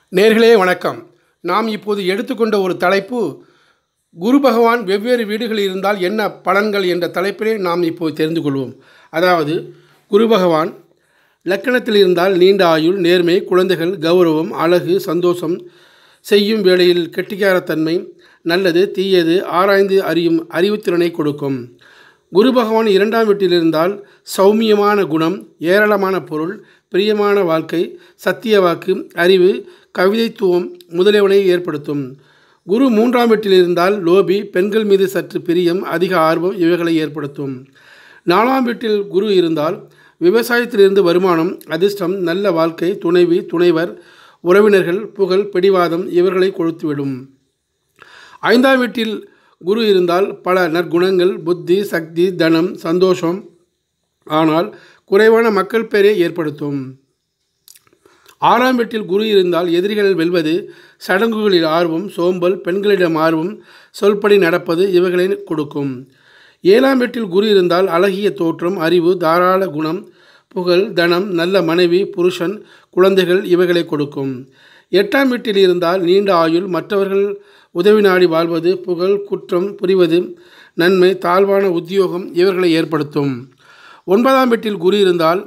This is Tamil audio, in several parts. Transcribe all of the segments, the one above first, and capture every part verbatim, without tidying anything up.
நேர்களே வணக்கம். நாம் இப்போது எடுத்துக்கொண்ட ஒரு தலைப்பு, குரு பகவான் வெவ்வேறு வீடுகளில் இருந்தால் என்ன பலன்கள் என்ற தலைப்பிலே நாம் இப்போது தெரிந்து கொள்வோம். அதாவது, குரு பகவான் லக்கணத்தில் இருந்தால் நீண்ட ஆயுள், நேர்மை, குழந்தைகள், கௌரவம், அழகு, சந்தோஷம், செய்யும் வேளையில் கெட்டிக்காரத்தன்மை, நல்லது தீயது ஆராய்ந்து அறியும் அறிவுத்திறனை கொடுக்கும். குரு பகவான் இரண்டாம் வீட்டில் இருந்தால் சௌமியமான குணம், ஏராளமான பொருள், பிரியமான வாழ்க்கை, சத்திய வாக்கு, அறிவு, கவிதைத்துவம் முதலியவனை ஏற்படுத்தும். குரு மூன்றாம் வீட்டில் இருந்தால் லோபி, பெண்கள் மீது சற்று பிரியம், அதிக ஆர்வம் இவைகளை ஏற்படுத்தும். நாலாம் வீட்டில் குரு இருந்தால் விவசாயத்திலிருந்து வருமானம், அதிர்ஷ்டம், நல்ல வாழ்க்கை, துணைவி, துணைவர், உறவினர்கள், புகழ், பிடிவாதம் இவர்களை கொடுத்துவிடும். ஐந்தாம் வீட்டில் குரு இருந்தால் பல நற்குணங்கள், புத்தி, சக்தி, தனம், சந்தோஷம், ஆனால் குறைவான மக்கள் பெயரை ஏற்படுத்தும். ஆறாம் வீட்டில் குரு இருந்தால் எதிரிகள் வெல்வது, சடங்குகளில் ஆர்வம், சோம்பல், பெண்களிடம் ஆர்வம், சொல்படி நடப்பது இவைகளை கொடுக்கும். ஏழாம் வீட்டில் குரு இருந்தால் அழகிய தோற்றம், அறிவு, தாராள குணம், புகழ், தனம், நல்ல மனைவி, புருஷன், குழந்தைகள் இவைகளை கொடுக்கும். எட்டாம் வீட்டில் இருந்தால் நீண்ட ஆயுள், மற்றவர்கள் உதவி நாடி வாழ்வது, புகழ், குற்றம் புரிவது, நன்மை, தாழ்வான உத்தியோகம் இவர்களை ஏற்படுத்தும். ஒன்பதாம் வீட்டில் குரு இருந்தால்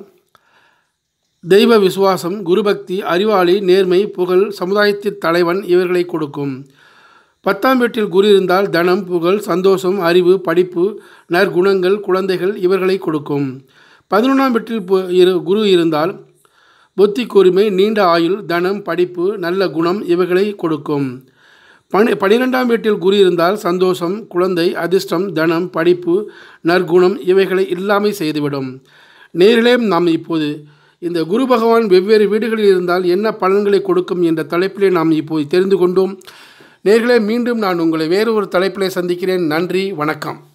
தெய்வ விசுவாசம், குருபக்தி, அறிவாளி, நேர்மை, புகழ், சமுதாயத்தின் தலைவன் இவர்களை கொடுக்கும். பத்தாம் வீட்டில் குரு இருந்தால் தனம், புகழ், சந்தோஷம், அறிவு, படிப்பு, நற்குணங்கள், குழந்தைகள் இவர்களை கொடுக்கும். பதினொன்றாம் வீட்டில் குரு இருந்தால் புத்தி கூர்மை, நீண்ட ஆயுள், தனம், படிப்பு, நல்ல குணம் இவைகளை கொடுக்கும். பனி பனிரெண்டாம் வீட்டில் குரு இருந்தால் சந்தோஷம், குழந்தை, அதிர்ஷ்டம், தனம், படிப்பு, நற்குணம் இவைகளை இல்லாமை செய்துவிடும். நேரிலே நாம் இப்போது இந்த குரு பகவான் வெவ்வேறு வீடுகளில் இருந்தால் என்ன பலன்களை கொடுக்கும் என்ற தலைப்பிலே நாம் இப்போது தெரிந்து கொண்டோம். நேர்களே, மீண்டும் நான் உங்களை வேறு ஒரு தலைப்பிலே சந்திக்கிறேன். நன்றி, வணக்கம்.